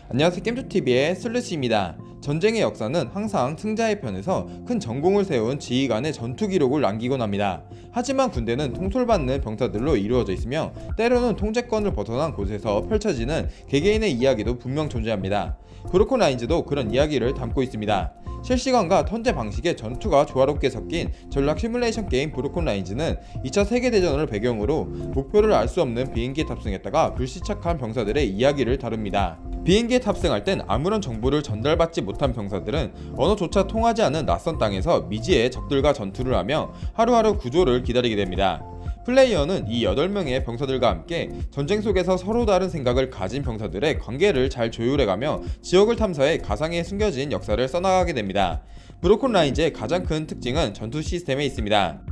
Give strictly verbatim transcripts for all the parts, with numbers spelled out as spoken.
안녕하세요. 게임조티비의 슬루시입니다. 전쟁의 역사는 항상 승자의 편에서 큰 전공을 세운 지휘관의 전투 기록을 남기곤 합니다. 하지만 군대는 통솔받는 병사들로 이루어져 있으며 때로는 통제권을 벗어난 곳에서 펼쳐지는 개개인의 이야기도 분명 존재합니다. 브로큰 라인즈도 그런 이야기를 담고 있습니다. 실시간과 턴제 방식의 전투가 조화롭게 섞인 전략 시뮬레이션 게임 브로큰 라인즈는 이 차 세계대전을 배경으로 목표를 알 수 없는 비행기에 탑승했다가 불시착한 병사들의 이야기를 다룹니다. 비행기에 탑승할 땐 아무런 정보를 전달받지 못한 병사들은 언어조차 통하지 않는 낯선 땅에서 미지의 적들과 전투를 하며 하루하루 구조를 기다리게 됩니다. 플레이어는 이 여덟 명의 병사들과 함께 전쟁 속에서 서로 다른 생각을 가진 병사들의 관계를 잘 조율해가며 지역을 탐사해 가상에 숨겨진 역사를 써나가게 됩니다. 브로큰 라인즈의 가장 큰 특징은 전투 시스템에 있습니다.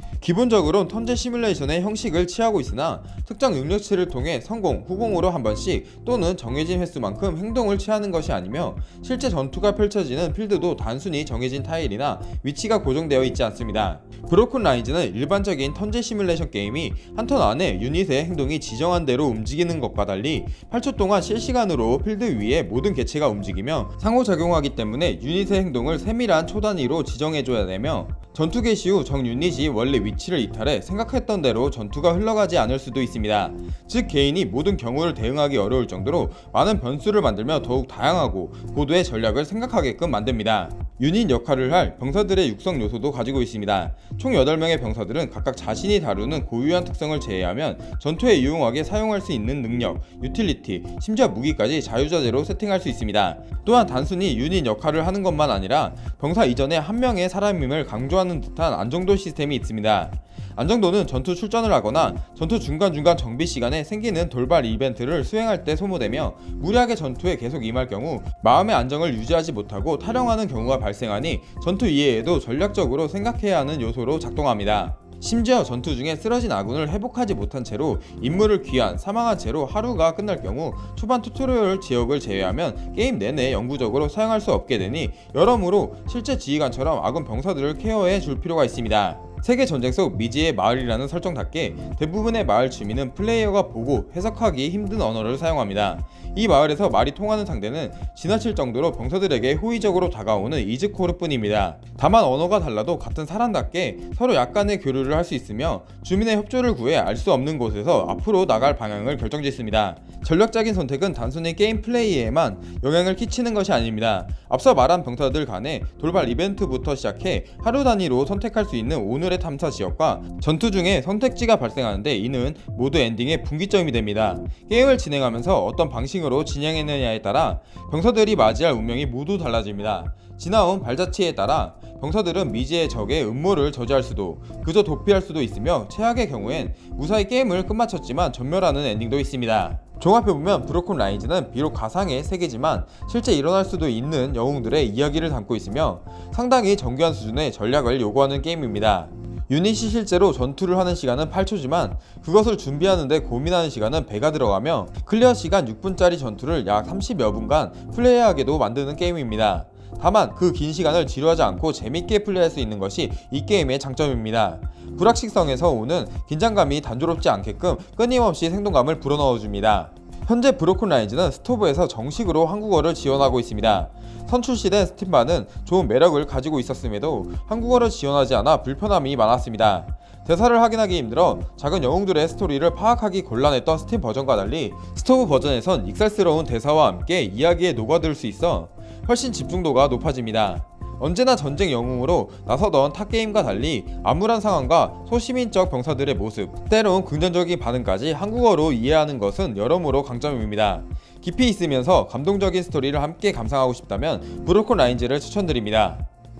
기본적으로 턴제 시뮬레이션의 형식을 취하고 있으나 특정 능력치를 통해 성공, 후공으로 한 번씩 또는 정해진 횟수만큼 행동을 취하는 것이 아니며 실제 전투가 펼쳐지는 필드도 단순히 정해진 타일이나 위치가 고정되어 있지 않습니다. 브로큰 라인즈는 일반적인 턴제 시뮬레이션 게임이 한 턴 안에 유닛의 행동이 지정한 대로 움직이는 것과 달리 팔 초 동안 실시간으로 필드 위에 모든 개체가 움직이며 상호작용하기 때문에 유닛의 행동을 세밀한 초 단위로 지정해줘야 되며 전투 개시 후 정 유닛이 원래 위치를 이탈해 생각했던 대로 전투가 흘러가지 않을 수도 있습니다. 즉 개인이 모든 경우를 대응하기 어려울 정도로 많은 변수를 만들며 더욱 다양하고 고도의 전략을 생각하게끔 만듭니다. 유닛 역할을 할 병사들의 육성 요소도 가지고 있습니다. 총 여덟 명의 병사들은 각각 자신이 다루는 고유한 특성을 제외하면 전투에 유용하게 사용할 수 있는 능력, 유틸리티, 심지어 무기까지 자유자재로 세팅할 수 있습니다. 또한 단순히 유닛 역할을 하는 것만 아니라 병사 이전에 한 명의 사람임을 강조하는 듯한 안정도 시스템이 있습니다. 안정도는 전투 출전을 하거나 전투 중간중간 정비 시간에 생기는 돌발 이벤트를 수행할 때 소모되며 무리하게 전투에 계속 임할 경우 마음의 안정을 유지하지 못하고 탈영하는 경우가 발생하니 전투 이외에도 전략적으로 생각해야 하는 요소로 작동합니다. 심지어 전투 중에 쓰러진 아군을 회복하지 못한 채로 임무를 귀환, 사망한 채로 하루가 끝날 경우 초반 튜토리얼 지역을 제외하면 게임 내내 영구적으로 사용할 수 없게 되니 여러모로 실제 지휘관처럼 아군 병사들을 케어해 줄 필요가 있습니다. 세계 전쟁 속 미지의 마을이라는 설정답게 대부분의 마을 주민은 플레이어가 보고 해석하기 힘든 언어를 사용합니다. 이 마을에서 말이 통하는 상대는 지나칠 정도로 병사들에게 호의적으로 다가오는 이즈코르 뿐입니다. 다만 언어가 달라도 같은 사람답게 서로 약간의 교류를 할 수 있으며 주민의 협조를 구해 알 수 없는 곳에서 앞으로 나갈 방향을 결정짓습니다. 전략적인 선택은 단순히 게임 플레이에만 영향을 끼치는 것이 아닙니다. 앞서 말한 병사들 간의 돌발 이벤트부터 시작해 하루 단위로 선택할 수 있는 오늘의 탐사 지역과 전투 중에 선택지가 발생하는데 이는 모두 엔딩의 분기점이 됩니다. 게임을 진행하면서 어떤 방식으로 진행했느냐에 따라 병사들이 맞이할 운명이 모두 달라집니다. 지나온 발자취에 따라 병사들은 미지의 적의 음모를 저지할 수도 그저 도피할 수도 있으며 최악의 경우엔 무사히 게임을 끝마쳤지만 전멸하는 엔딩도 있습니다. 종합해보면 브로큰 라인즈는 비록 가상의 세계지만 실제 일어날 수도 있는 영웅들의 이야기를 담고 있으며 상당히 정교한 수준의 전략을 요구하는 게임입니다. 유닛이 실제로 전투를 하는 시간은 팔 초지만 그것을 준비하는데 고민하는 시간은 배가 들어가며 클리어 시간 육 분짜리 전투를 약 삼십여 분간 플레이하게도 만드는 게임입니다. 다만 그 긴 시간을 지루하지 않고 재밌게 플레이할 수 있는 것이 이 게임의 장점입니다. 불확실성에서 오는 긴장감이 단조롭지 않게끔 끊임없이 생동감을 불어넣어줍니다. 현재 브로큰 라인즈는 스토브에서 정식으로 한국어를 지원하고 있습니다. 선출시된 스팀판은 좋은 매력을 가지고 있었음에도 한국어를 지원하지 않아 불편함이 많았습니다. 대사를 확인하기 힘들어 작은 영웅들의 스토리를 파악하기 곤란했던 스팀 버전과 달리 스토브 버전에선 익살스러운 대사와 함께 이야기에 녹아들 수 있어 훨씬 집중도가 높아집니다. 언제나 전쟁 영웅으로 나서던 타 게임과 달리 암울한 상황과 소시민적 병사들의 모습, 때론 긍정적인 반응까지 한국어로 이해하는 것은 여러모로 강점입니다. 깊이 있으면서 감동적인 스토리를 함께 감상하고 싶다면 브로큰 라인즈를 추천드립니다.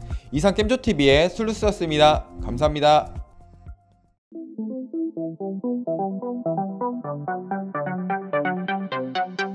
이상 게임조티비의 슬루스였습니다. 감사합니다. Thank you.